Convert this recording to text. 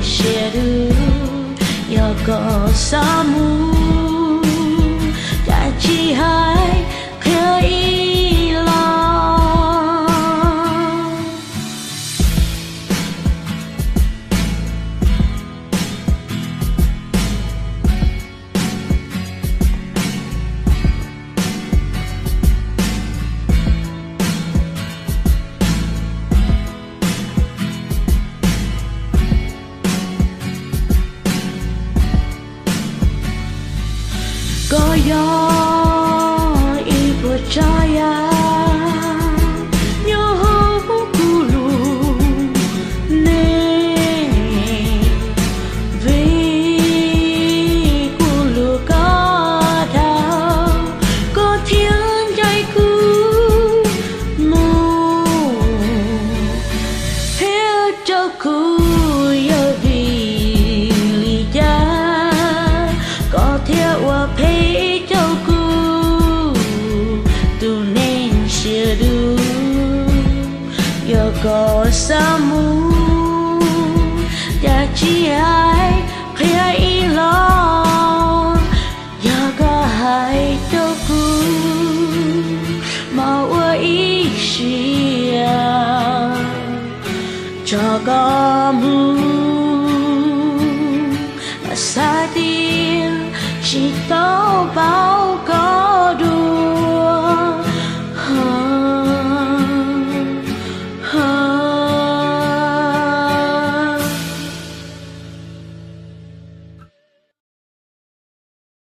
写的有个沙漠，在几海可以浪。Goyang ibu cahaya nyoh kulu ne vì kulu có đau có thiên trái cu mù theo cho cu yêu vì lý gia có theo qua thấy châu cu tu nên chia du giờ có sa mu đã chỉ ai khi ý lo giờ có hai châu cu mau ý chia cho có mu xa tiếng chỉ tao bao có đủ